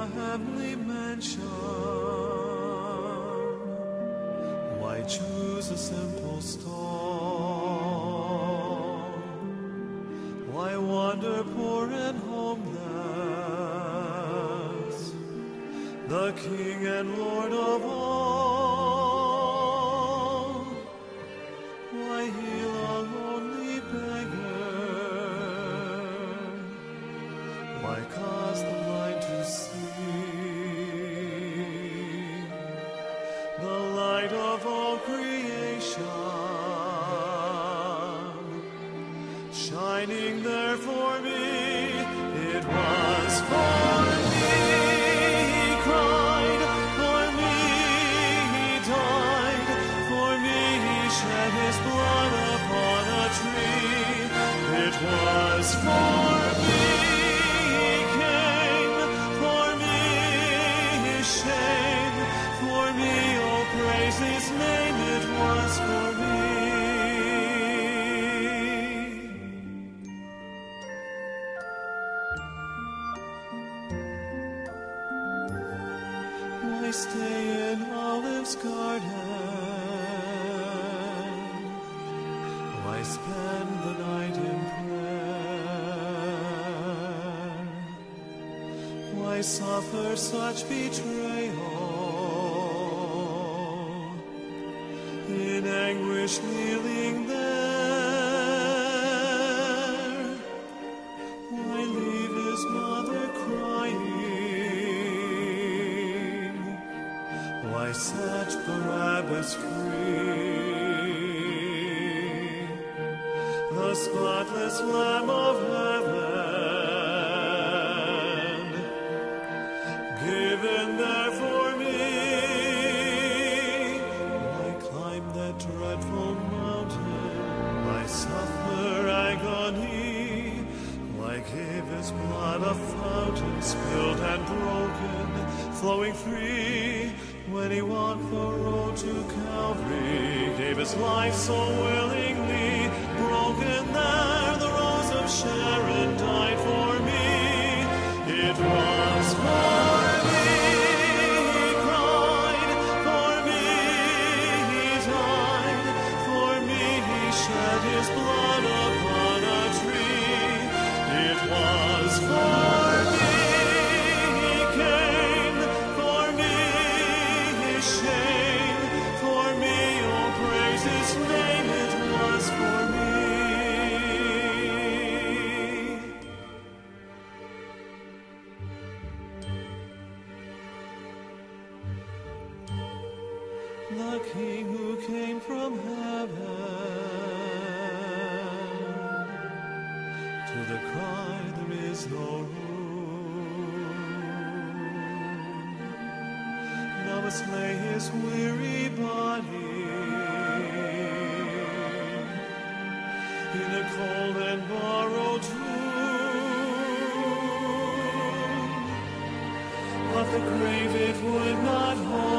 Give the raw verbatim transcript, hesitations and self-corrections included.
a heavenly mansion? Why choose a simple stall? Why wander poor and homeless, the King and Lord of all? Why heal a lonely beggar? Why cause the blind to see? The light of all creation, shining there for me, it was for me. He cried, for me he died, for me he shed his blood upon a tree. It was for me he came, for me his shame, for me, oh praise his name, it was for me. Why stay in Olive's garden? Why spend the night in prayer? Why suffer such betrayal? In anguish kneeling there, why leave his mother crying? Why set Barabbas free, the spotless Lamb of heaven, given there for me? Why climb that dreadful mountain? Why suffer agony? Why gave his blood a fountain, spilled and broken, flowing free? When he walked the road to Calvary, gave his life so willingly, broken there, the rose of Sharon died for me. It was for me he cried, for me he died, for me he shed his blood upon a tree. It was for me he came, for me his shame, for me, oh praise his name, it was for me. The King who came from heaven, to the cry there is no room, now must lay his weary body in a cold and borrowed tomb, but the grave it would not hold